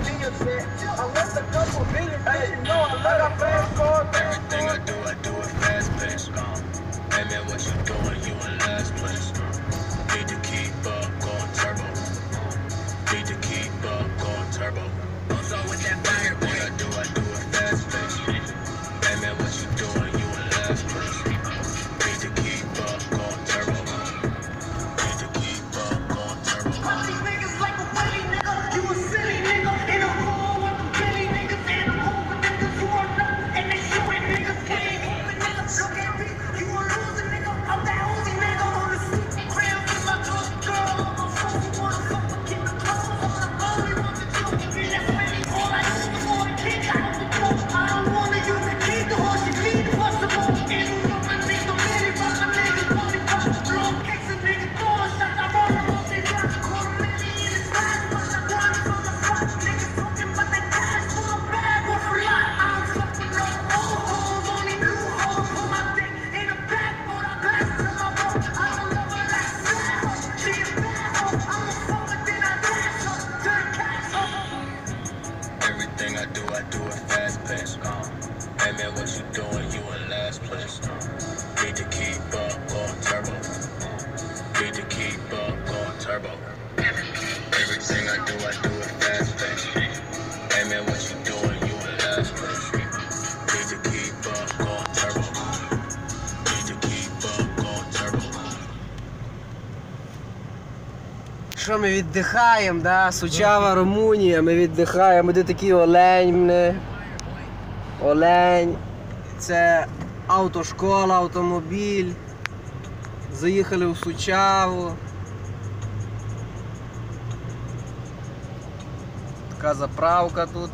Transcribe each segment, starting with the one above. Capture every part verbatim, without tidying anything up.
Everything I do, I do it fast paced. Hey man, what you doing? You in last place. Need to keep up, going turbo. Need to keep up, going turbo. Also with that fire, everything I do, I do it fast paced. Hey man, what you doing? You in last place. Need to keep up, going turbo. Need to keep up, going turbo. Fuck these niggas like a willy nigga. You a silly nigga. In a room with the Billy niggas. And I'm hoping niggas who are nuts. And they shooting niggas. Can't open niggas. Look at me. You a loser nigga. I'm that Uzi nigga. On the street. Crib with my good girl. I'm supposed to wanna fuck but keep the clothes on. I'm only want the truth. And that's really all I use the more kick out the door. I don't wanna use the key to horse. You feed the possible. And you know my nigga really fuck my niggas. Money fuck. Long kicks a nigga. Throwing shots. I roll them off. They got quarter million in his bag. Push I want it from the front. Niggas talking about that cash. Full of bag. Worth a lot. I don't fuck with no old hoes. Only new hoes. Put my dick in the back. Put our glass to my boat. I don't love her like sad hoe. She a bad hoe. I'ma fuck her then I dash her. Turn cash hoe. Everything I do, I do it fast paced. Hey man, what you doing? You in last place. Need to keep up, going turbo. Need to keep up, going turbo. Everything I do, I do it fast paced. Hey man, what you doing? You in last place. Need to keep up, going turbo. Need to keep up, going turbo. Що ми віддихаємо, да? Сучава, Румунія, ми віддихаємо, де такий олень, мене. Олень. Це автошкола, автомобіль. Заїхали в Сучаву. Така заправка тут.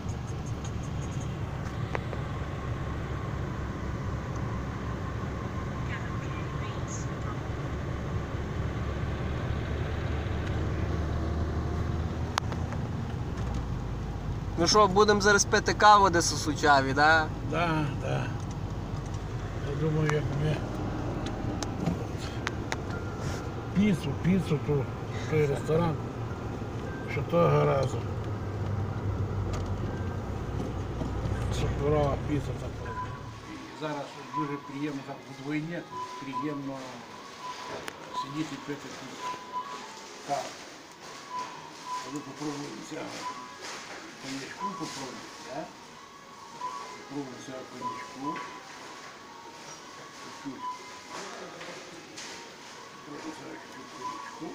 Ну що, будемо зараз пити каву десь у Сучаві, да? Да, да. Я думаю, як ми піцу, піцу, то той ресторан, що того разу. Суперова піца така. І зараз дуже приємно, так вдвойні приємно сидіти і пити піцу. Так. Коли попробуємо цього коньячку, попробуємо, так? Попробуємо цього коньячку. Чуть-чуть. Попробуємо цього чуть-чуть коньячку.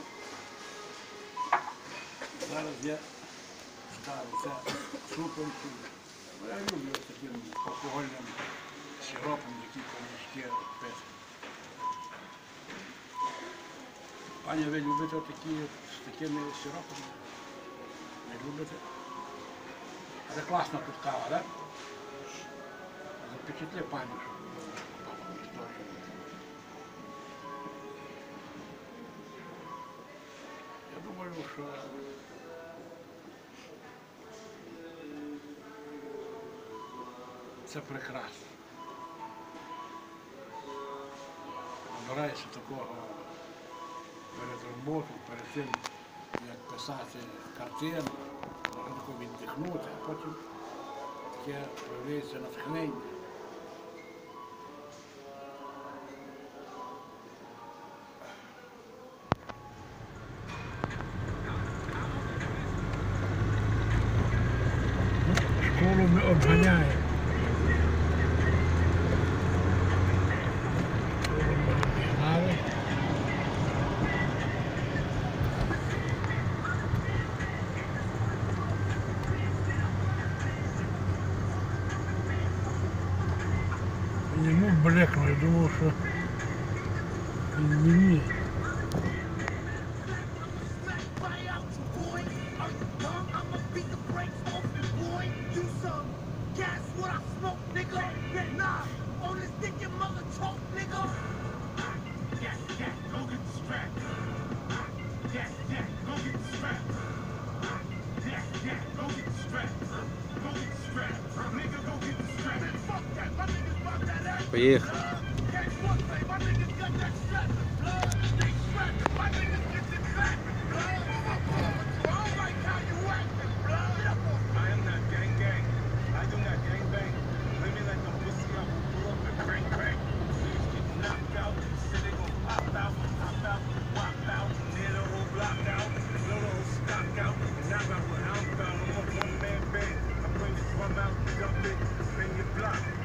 Зараз я ставлю це супом сюди. Я люблю ось таким алкогольним сиропом такі коньячки пити. Пані, ви любите такі з такими сиропами? Не любите? Це класна тут кава, так? Запечатли пані, щоб папа не стожив. Я думаю, що це прекрасно. Набираєшся такого перед роботою, перед тим, як писати картину, можна тако віддихнути, а потім таке появляється натхнення. Школу ми обганяємо. Йому блекло, я думав, що він мені. Поїхали.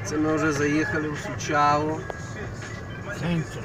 Це ми вже заїхали в Сучаву. Центр.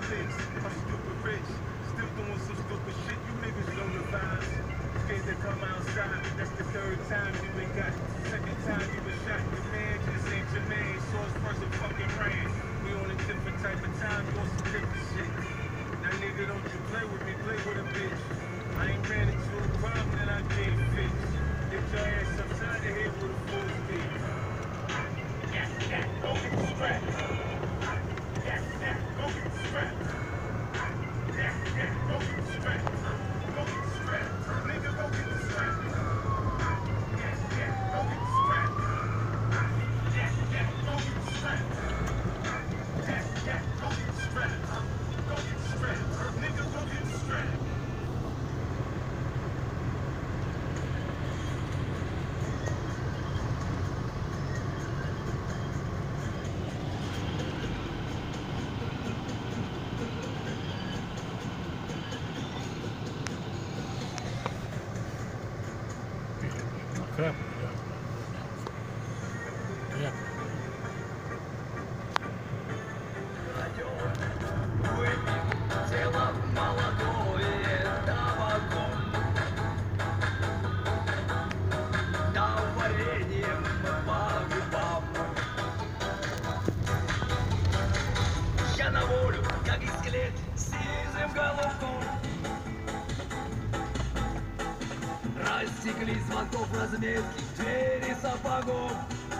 Креп. Креп. Я на волю, как из клетки, сизым головком. Растекли звонков разметки, двери сапогом.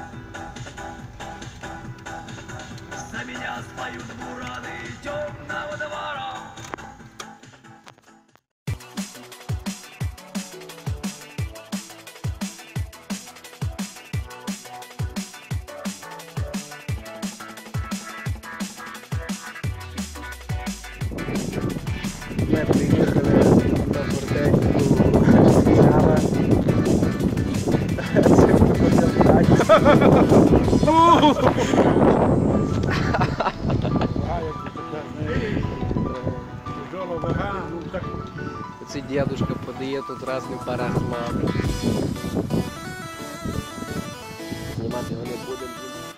За меня споют бураны темного двора. Ми приїхали на фортецю Сучава. Це Оце дедушка подає тут разний барахла. Знімати його не будемо.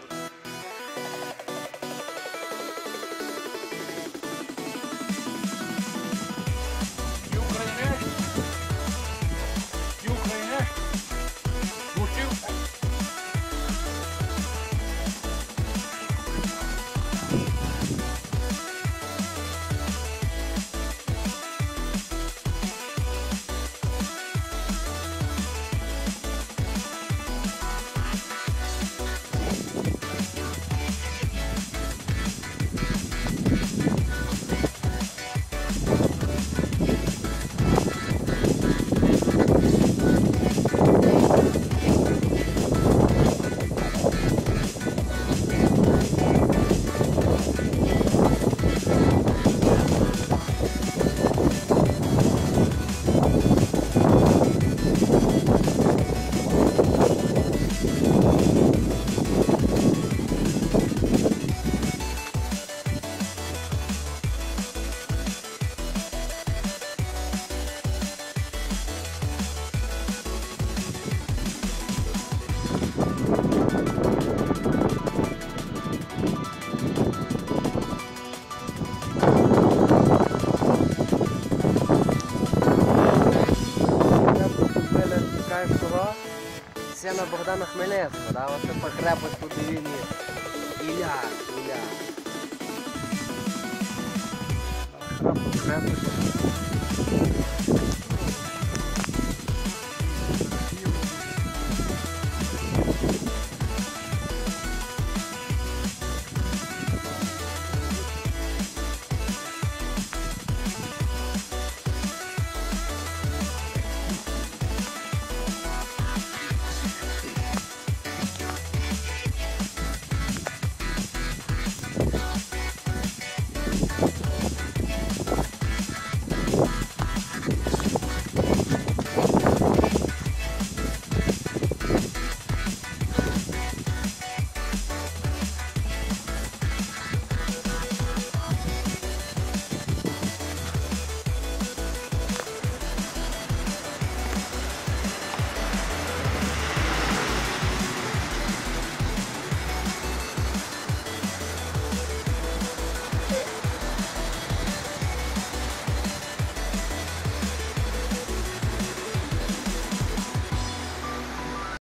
Це на Богдана Хмельницького, да? Оце по крепость він Ілля, Ілля. Крепость.